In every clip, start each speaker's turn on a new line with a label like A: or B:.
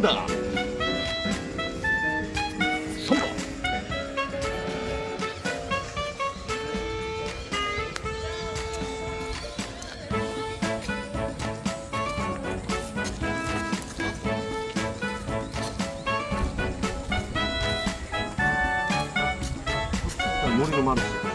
A: だ。そんな森のマルシェ。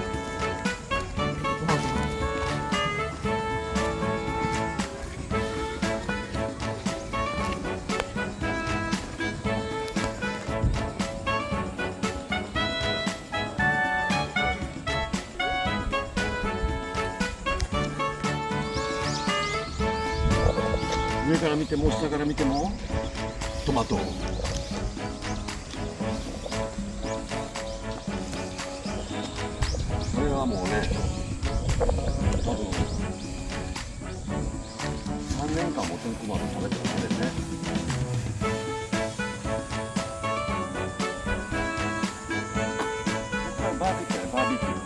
A: 上から見ても下から見てもトマト。これはもうね、多分3年間も天候まで食べてるんでね。これバーベキューね、バーベキュー。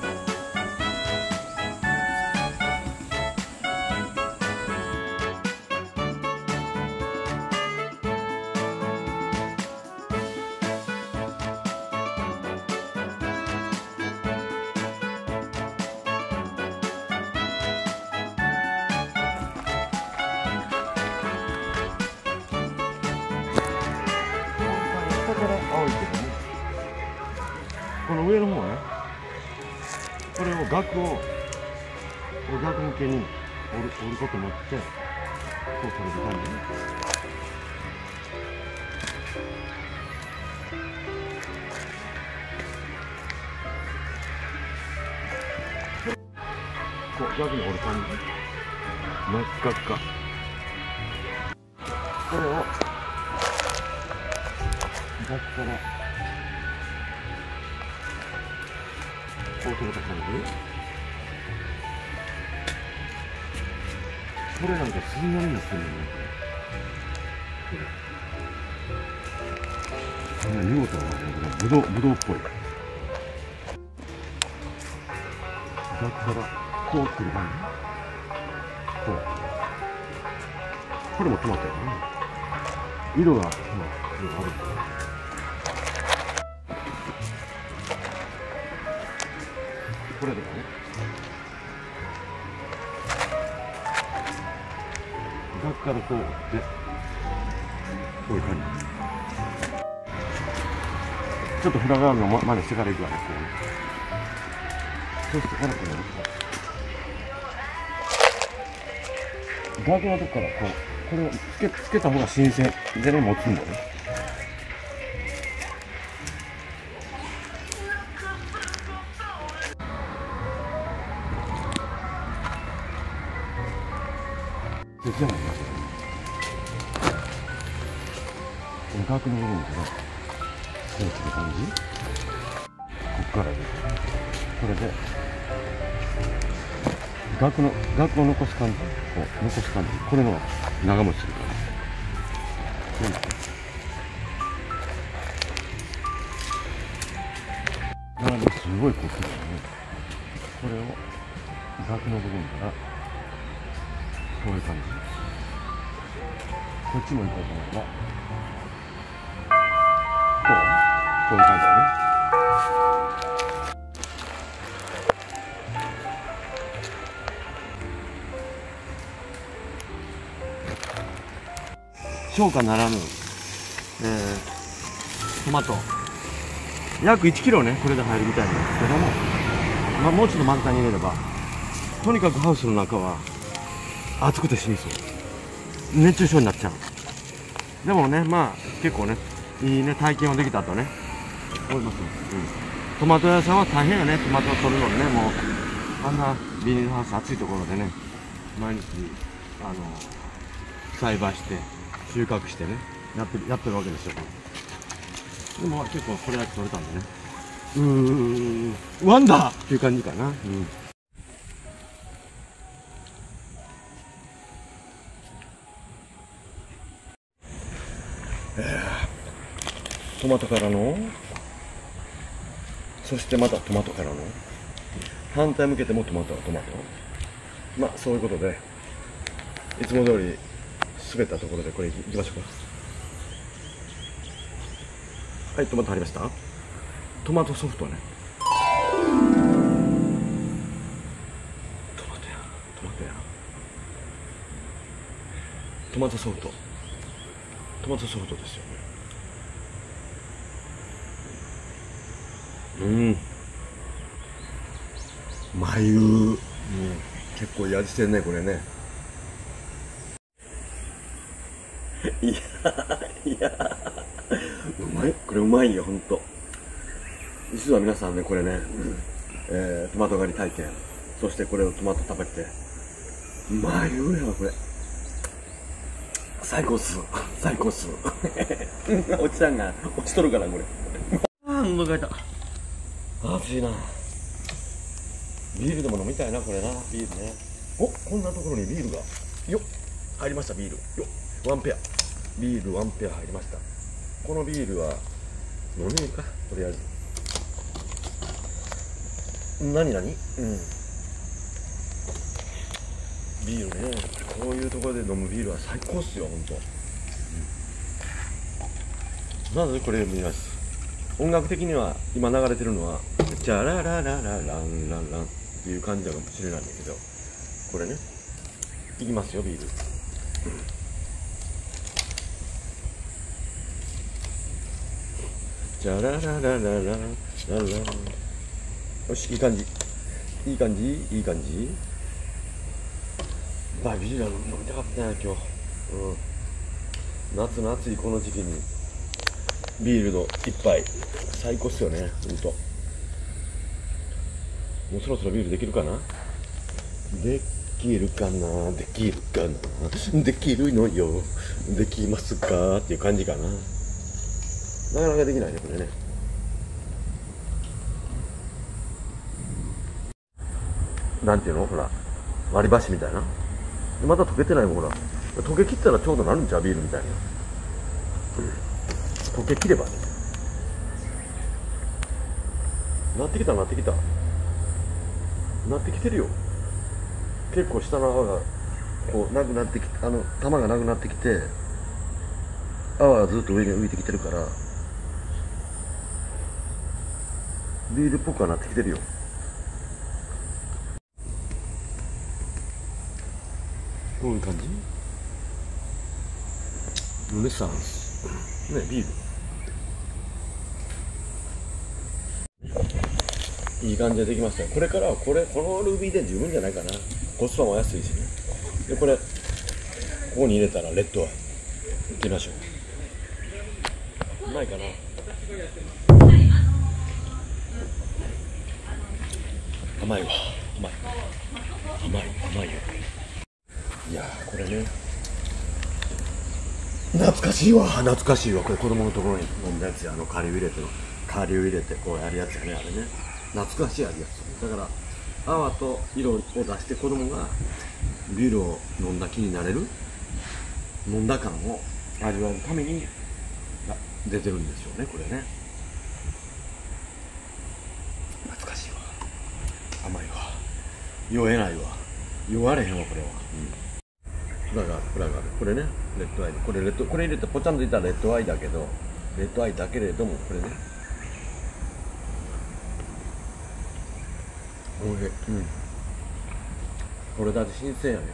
A: 青いけどね、この上の方ね、これを額向けに折ることによってこうされる感じね。こう逆に折る感じ、真っ赤っか。これをだったらこう取れた感じ。これなんかすんなりにしてるのね。これ見事なね、ぶどうっぽい。だったらこうくる感じ。こう。これもトマトやな。色が、色がある。これとかね、額からこうで、こういう感じ。ちょっとフラガールの真似してからいくわね、こうね。そうしてからこうね、額のとこからこう、これをつけた方が新鮮でね、持つんだね。じゃないな、この額の部分からこうする感じ。こっからです。これで額を残す感じ、こう残す感じ。これの長持ちする感じ。なのですごいこうするからね。これを額の部分からこういう感じ。こっちも行こうと思えばこういう感じだね。消化ならぬ、トマト約1キロね、これで入るみたいなんですけども、まあ、もうちょっと満タンに入れれば、とにかくハウスの中は暑くて死にそう、熱中症になっちゃう。でもね、まあ結構ね、いいね体験をできたとね思いますよ。トマト屋さんは大変よね、トマトを取るのにね。もうあんなビニールハウス暑いところでね、毎日栽培して収穫してね、やってるわけですよ。でも結構これだけ取れたんでね、ワンダーっていう感じかな。トマトからの、そしてまたトマトからの、反対向けてもトマトはトマト。まあそういうことで、いつも通り滑ったところでこれいきましょうか。 はい、トマト入りました。トマトソフトね。トマトやトマトソフトですよね。眉、結構いい味してんねこれね。いやうまい、これうまいよほんと。実は皆さんねこれね、トマト狩り体験、そしてこれをトマト食べて眉やわこれ。最高っすおちさんが落ちとるからこれ。喉乾いた。暑いな。ビールでも飲みたいなこれな。ビールね。お、こんなところにビールがよっ入りました。ビールよっ、ワンペアビールワンペア入りました。このビールは飲めるか、とりあえず。何ビールね。こういうところで飲むビールは最高っすよほんと。まずこれ見ます。音楽的には今流れてるのはチャララララランランランっていう感じかもしれないんだけど、これねいきますよビール。チャラララララララン。よし、いい感じ。ビール飲みたかったな今日。夏の暑いこの時期にビールの一杯最高っすよねほんと。もうそろそろビールできるかな。できるのよ、できますかっていう感じかな。なかなかできないねこれね。なんていうの、ほら割り箸みたいな。まだ溶けてないもんほら。溶け切ったらちょうどなるんちゃう、ビールみたいな。溶け切ればね。なってきてるよ。結構下の泡がこうなくなってきて、玉がなくなってきて、泡がずっと上に浮いてきてるから、ビールっぽくはなってきてるよ。こういう感じ。ルネサンスね、ビールいい感じでできましたよ。これからはこのルビーで十分じゃないかな。コスパも安いしね。でこれここに入れたらレッドワインいってみましょう。うまいかな。甘いわ。甘いよ。いやーこれね懐かしいわ。これ子供のところに飲んだやつや。顆粒入れてこうやるやつやね。あれね懐かしい味がする。だから泡と色を出して子供がビールを飲んだ気になれる、飲んだ感を味わうために出てるんですよねこれね。懐かしいわ。甘いわ。酔えないわ。酔われへんわこれは。裏がある。これねレッドアイ。これ入れてポチャンといったらレッドアイだけど、レッドアイだけれどもこれねおいしい。これだって新鮮やね。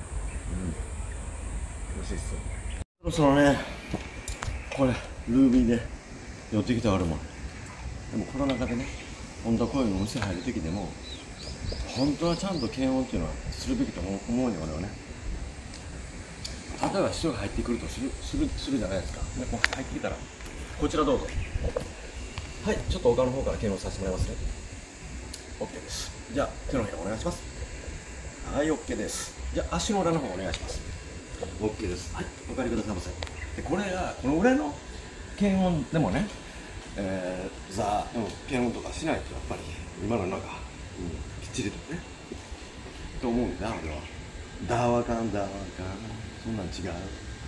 A: 美味しいっすよ。そろそろねこれルービーで寄ってきたあるもん。でもコロナ禍でね、本当はこういうお店入る時でも本当はちゃんと検温っていうのはするべきと思うよ俺はね。例えば人が入ってくるとするじゃないですか。でこう入ってきたらこちらどうぞ。はい、ちょっと丘の方から検温させてもらいますね。 OK です。じゃあ手のひらお願いします。はい OK です。じゃあ足の裏の方お願いします。 OK です。はい、お借りくださいませ。でこれがこの裏の検温でもね、検温とかしないとやっぱり今の中、きっちりとねと思うんだ俺は。だわかんそんなん違う。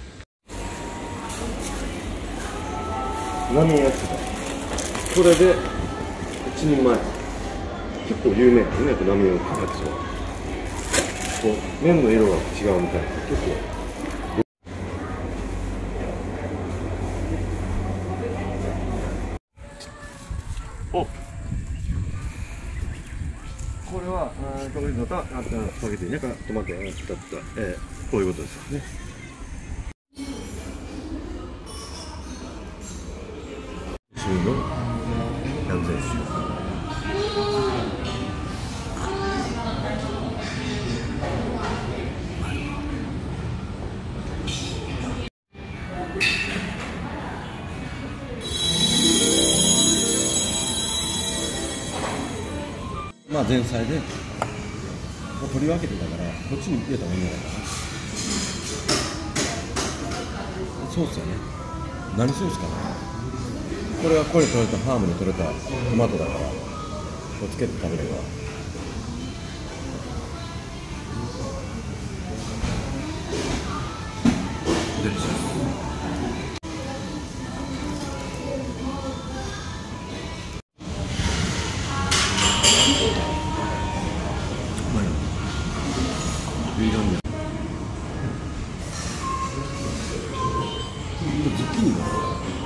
A: ラーメン焼きそば、これで一人前。結構有名なね、ラーメン焼きそば。こう麺の色が違うみたいな。結構お、これはトマトとスパゲティね、トマトを使った、こういうことですよね。中の完全酒。まあ前菜でもう取り分けてたからこっちに入れた方がいいんじゃないかな。ソースやね。何ソースかな。これはここで取れたファームで取れたトマトだからこうつけて食べれば。デリシャス。いい感じ。ズッキーニが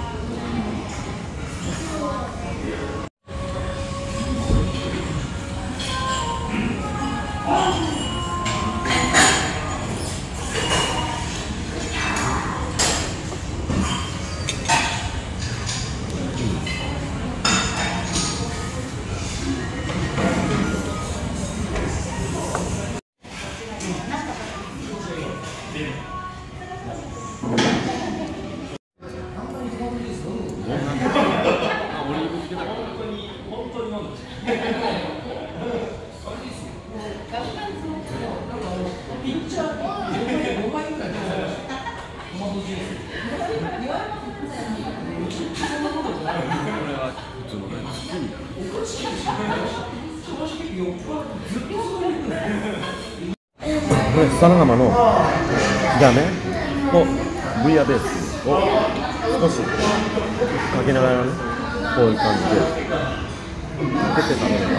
A: これサラ生の炒めをブイヤベースを少しかけながらね、こういう感じでかけて食べれば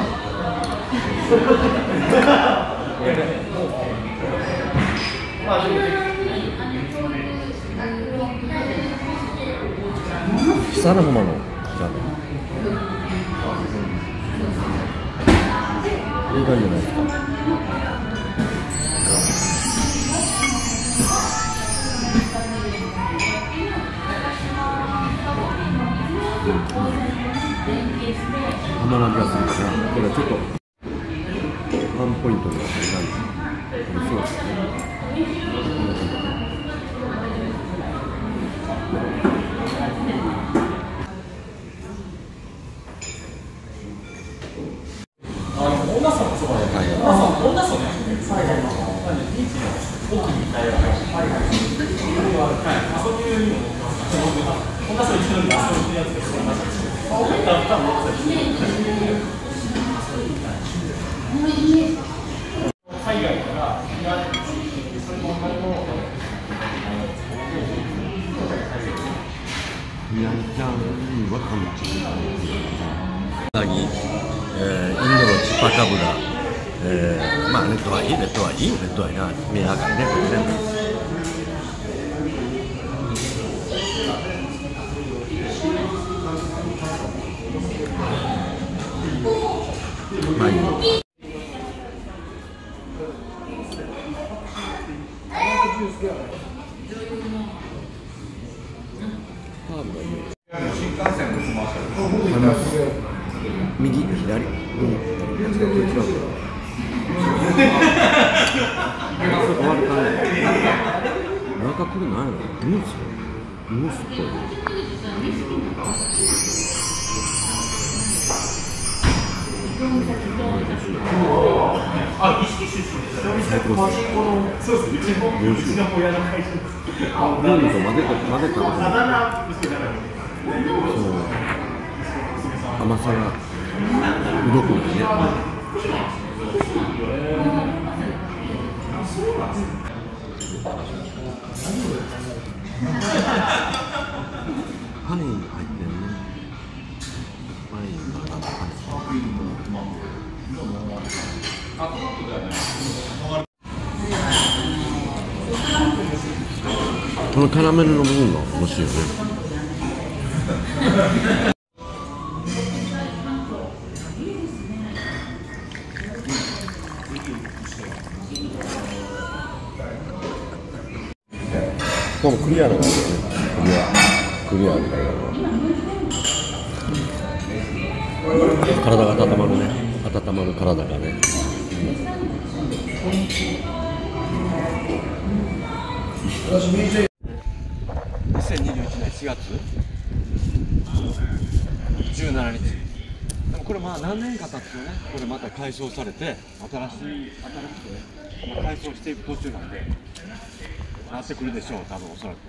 A: これでサラ生の炒めいい感じじゃないですか。甘な味がするから、これちょっとワンポイントになってる感じ。そうですね。インドのチュパカブラ、まあレッドアイな、見えながらね、これね。まあいいの。右、左、違う。終わるかね。中これ何やろ？ムースっぽい。最高です。そうです。うちの親の会社です。ルールと混ぜたことない。そう甘さが動くんですね。パイン入ってるね。パインがなんかこのキャラメルの部分が欲しいよね。 これもクリアなんですよね。クリアみたいなの。体が温まるね。温まる体がね。2021年4月17日。でもこれまあ何年か経つとね、これまた改装されて、新しくね、改装していく途中なんで、なってくるでしょう、多分おそらく。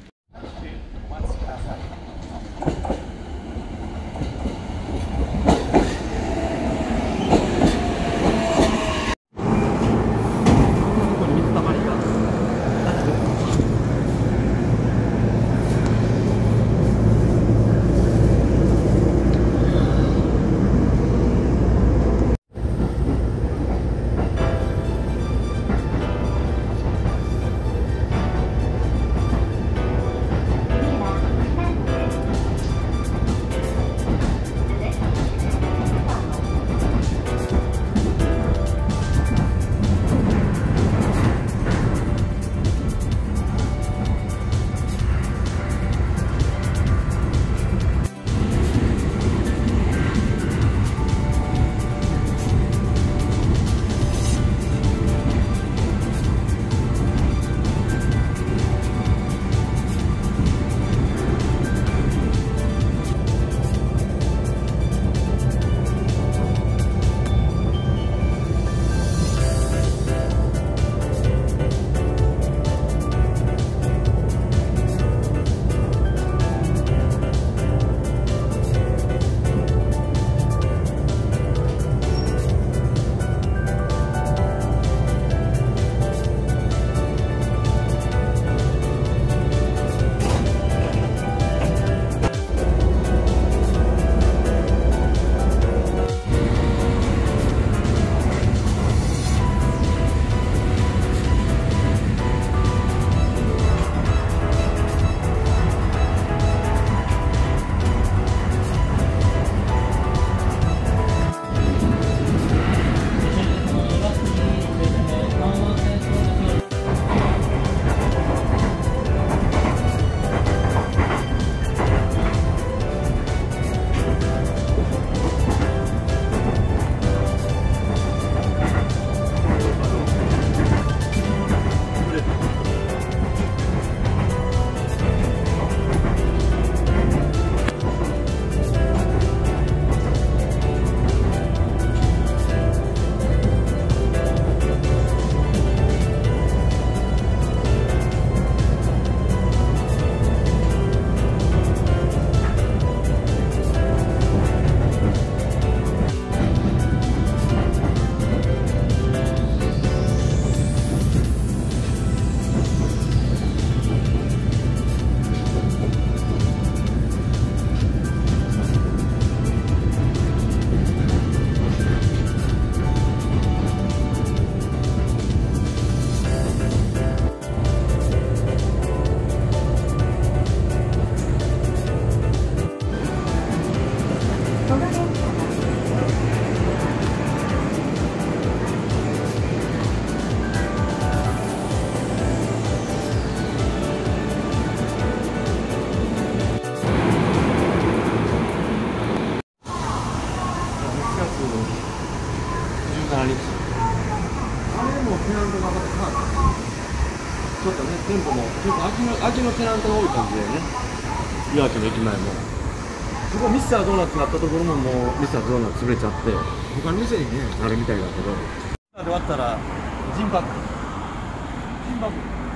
B: ちょっとね、店舗もちょっと味のテナントが多い感じでね、岩手の駅前も。そこミスタードーナツがあったところももうミスタードーナツ潰れちゃって、他の店にね、あるみたいだけど。で割ったら、ジンバック。ジンバック。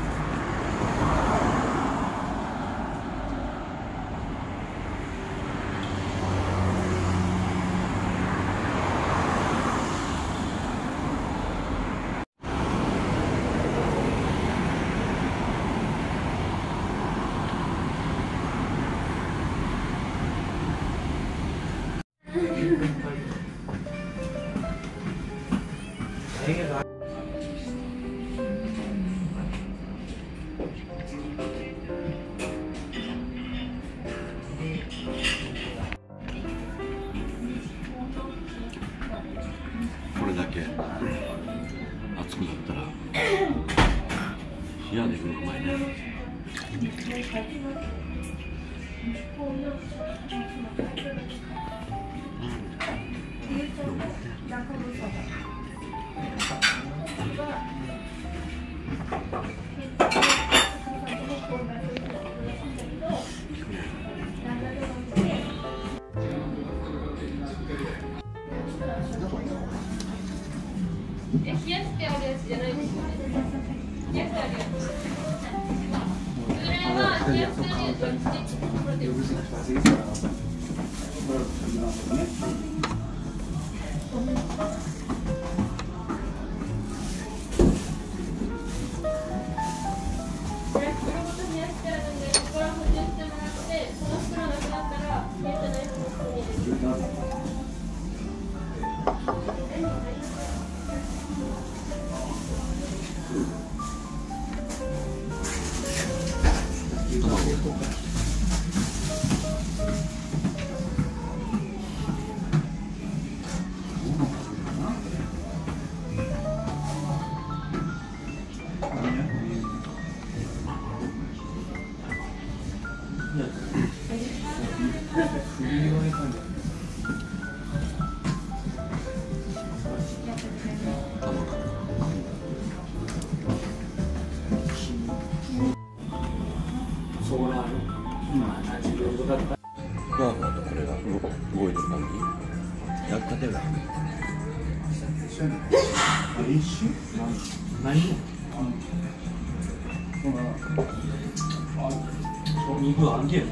A: これだけ熱くなったら冷やでくるうまいね。
C: 冷やしてあるやつじゃないですよね。冷やしてあるやつ。それは冷やしてあるやつはこれで。
A: まあ、またこれが動いてる感じ。焼きたてが。
B: 肉はあんけやな。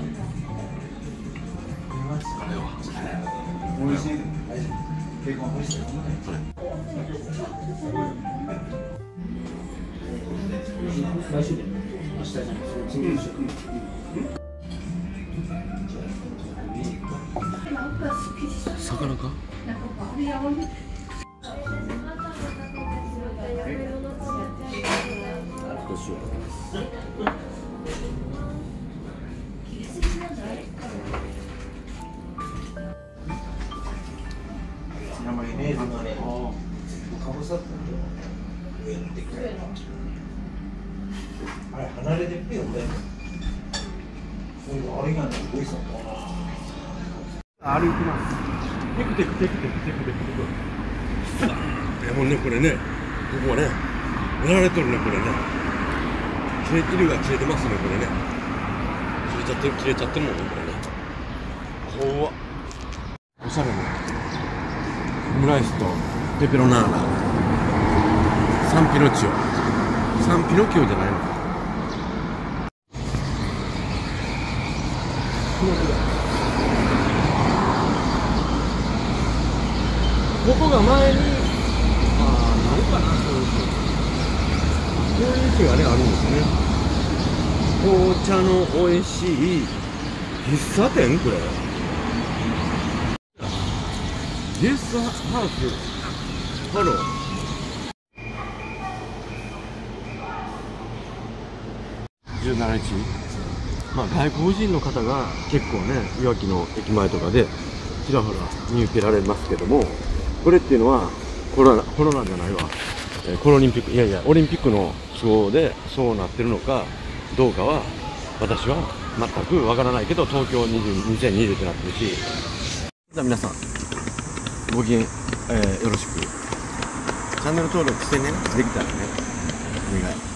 B: おいしい。結構美味しい。来週で。明日じゃない。次の週。
A: 魚か？どうしよう。
B: マヨネーズのね、かぶさって上にでっかい。あれ離れてっぺよね。あれがね、すごいさ。
A: 歩いてます。テクテクテクテクテクテクテク。もうね、これね、ここはね、やられとるね、これね。色が切れてますね、これね。切れちゃってるもんね、これね。怖っ。おしゃれね。オムライスとペペロナーラ。サンピノチオ。サンピノキオじゃないの。ここが前に、何かな、こういう店がね、あるんですね。紅茶の美味しい喫茶店これ。ゲストハウスハロー。17日、まあ、外国人の方が結構ね、いわきの駅前とかでちらほら見受けられますけども、これっていうのはコロナじゃないわ、オリンピック、オリンピックの都合でそうなってるのかどうかは私は全くわからないけど、東京2020ってなってるし。じゃあ皆さんごきげん、よろしく。チャンネル登録してね、できたらね、お願い。